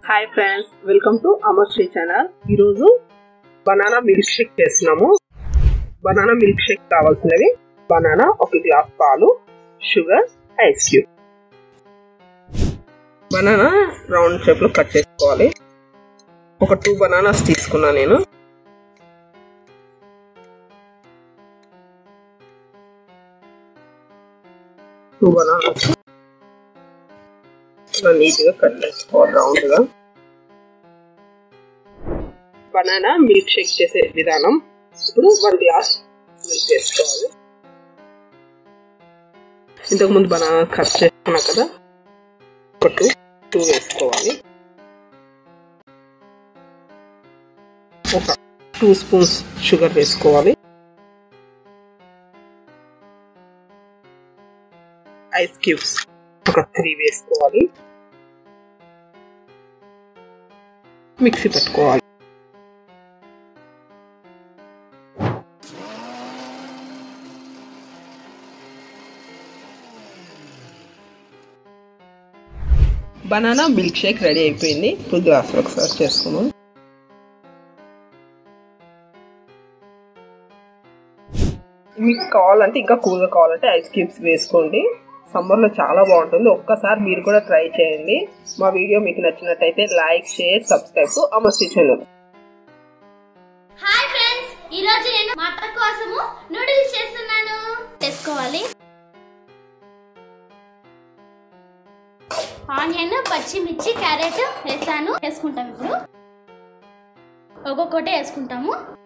Hi friends, welcome to Amar Sri channel. ఈరోజు banana milk shake చేస్తున్నాము. Banana milk shake కావాల్సినవి banana, 1 glass పాలు, sugar, ice cube. Banana round shape లో cut చేసుకోవాలి. ఒక 2 బనానాస్ తీసుకున్నా నేను. నీట్ గా కట్ చేసుకోవాలి రౌండ్ గా. బనానా మిల్క్ షేక్ చేసే విధానం. ఇప్పుడు 1 గ్లాస్ మిల్క్ వేసుకోవాలి. ఇంతకు ముందు బనానా కట్ చేసుకున్నా కదా, ఒక 2 వేసుకోవాలి. ఒక 2 స్పూన్స్ షుగర్ వేసుకోవాలి. ఐస్ క్యూబ్స్ ఒక 3 వేసుకోవాలి. మిక్సీ పెట్టుకోవాలి. బనానా మిల్క్ షేక్ రెడీ అయిపోయింది. ఇప్పుడు గ్లాస్లోకి సర్వ్ చేసుకున్నాం. మీకు కావాలంటే, ఇంకా కూల్గా కావాలంటే ఐస్ క్యూబ్స్ వేసుకోండి. సమ్మర్లో చాలా బాగుంటుంది. ఒక్కసారి మీరు కూడా ట్రై చేయండి. మా వీడియో మీకు నచ్చినట్టయితే like, share, subscribe to Amar Sri channel. Hi friends, ఈ రోజు నేను మటన్ కోసము నూడిల్స్ చేస్తున్నాను. చేసుకోవాలి. ఆనియన్, పచ్చిమిర్చి, క్యారెట్ వేసాను. వేసుకుంటాం. ఇప్పుడు ఒక్కొక్కటి వేసుకుంటాము.